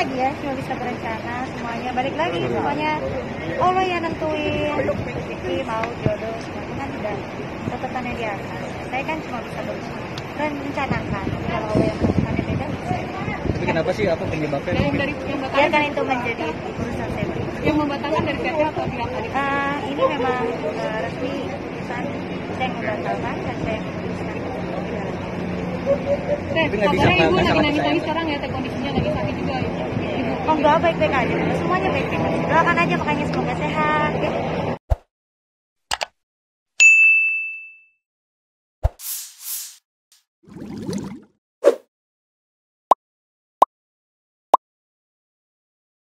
lagi ya, cuma bisa berencana semuanya. Balik lagi semuanya Allah yang nentuin rezeki, mau jodoh semuanya kan udah catatannya di atas. Saya kan cuma bisa merencanakan. Kalau Allah yang menentukannya beda bisa. Tapi kenapa sih apa penyebabnya? Biarkan itu menjadi urusan saya. Yang membatalkan dari PT atau pihak tadi? Ini memang resmi keputusan saya yang membatalkan dan saya yang memutuskan. Kabarnya ibu lagi nangis-nangis sekarang ya, kondisinya lagi sakit juga ya. Oh enggak, baik-baik aja. Semuanya baik-baik aja. Doakan aja makanya semoga sehat ya.